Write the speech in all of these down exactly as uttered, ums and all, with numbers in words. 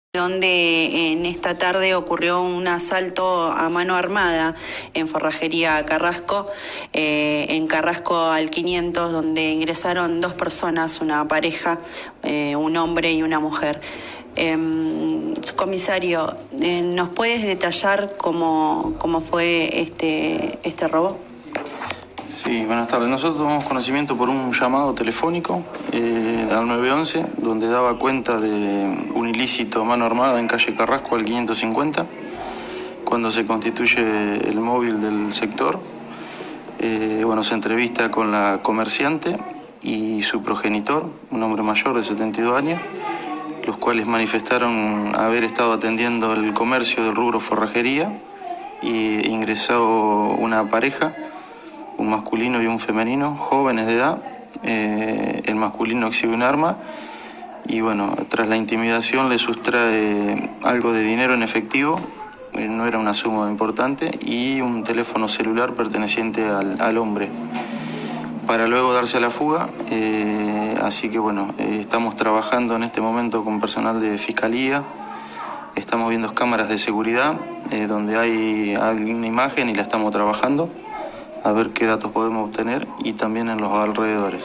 Donde en esta tarde ocurrió un asalto a mano armada en Forrajería Carrasco, eh, en Carrasco al quinientos, donde ingresaron dos personas, una pareja, eh, un hombre y una mujer. Eh, comisario, eh, ¿nos puedes detallar cómo, cómo fue este, este robo? Sí, buenas tardes. Nosotros tomamos conocimiento por un llamado telefónico eh, al nueve once, donde daba cuenta de un ilícito a mano armada en calle Carrasco al quinientos cincuenta, cuando se constituye el móvil del sector. Eh, bueno, se entrevista con la comerciante y su progenitor, un hombre mayor de setenta y dos años, los cuales manifestaron haber estado atendiendo el comercio del rubro forrajería y ingresado una pareja, un masculino y un femenino, jóvenes de edad. Eh, el masculino exhibe un arma y, bueno, tras la intimidación le sustrae algo de dinero en efectivo, eh, no era una suma importante, y un teléfono celular perteneciente al, al hombre, para luego darse a la fuga. Eh, así que, bueno, eh, estamos trabajando en este momento con personal de Fiscalía, estamos viendo cámaras de seguridad eh, donde hay alguna imagen y la estamos trabajando, a ver qué datos podemos obtener, y también en los alrededores.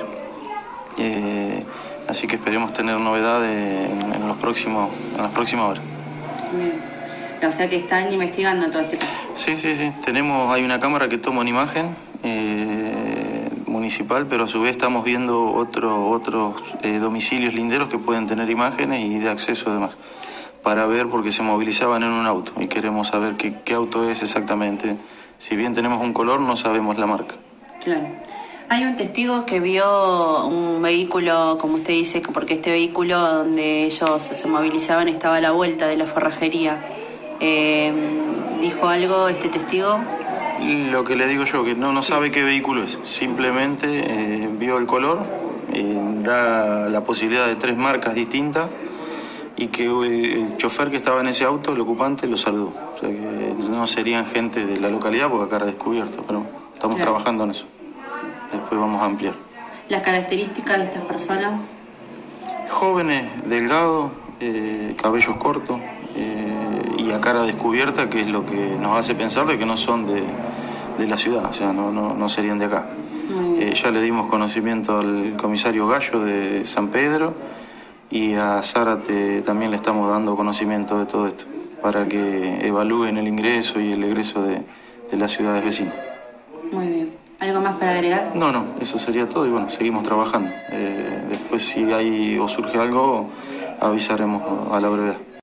Eh, así que esperemos tener novedades en, en, los próximos, en las próximas horas. Bien. O sea que están investigando todo este caso. Sí, sí, sí. Tenemos, hay una cámara que toma una imagen eh, municipal, pero a su vez estamos viendo otro, otros eh, domicilios linderos que pueden tener imágenes y de acceso además, para ver, porque se movilizaban en un auto y queremos saber qué, qué auto es exactamente. Si bien tenemos un color, no sabemos la marca. Claro. Hay un testigo que vio un vehículo, como usted dice, porque este vehículo donde ellos se movilizaban estaba a la vuelta de la forrajería. Eh, ¿Dijo algo este testigo? Lo que le digo yo, que no, no sabe qué vehículo es. Simplemente eh, vio el color, eh, da la posibilidad de tres marcas distintas, y que el chofer que estaba en ese auto, el ocupante, lo saludó. O sea que no serían gente de la localidad porque acá era descubierto, pero estamos claro. trabajando en eso. Después vamos a ampliar. ¿Las características de estas personas? Jóvenes, delgados, eh, cabellos cortos eh, y a cara descubierta, que es lo que nos hace pensar de que no son de, de la ciudad, o sea, no, no, no serían de acá. Eh, ya le dimos conocimiento al comisario Gallo de San Pedro, y a Zárate también le estamos dando conocimiento de todo esto, para que evalúen el ingreso y el egreso de, de las ciudades vecinas. Muy bien. ¿Algo más para agregar? No, no, eso sería todo y bueno, seguimos trabajando. Eh, después si hay o surge algo, avisaremos a la brevedad.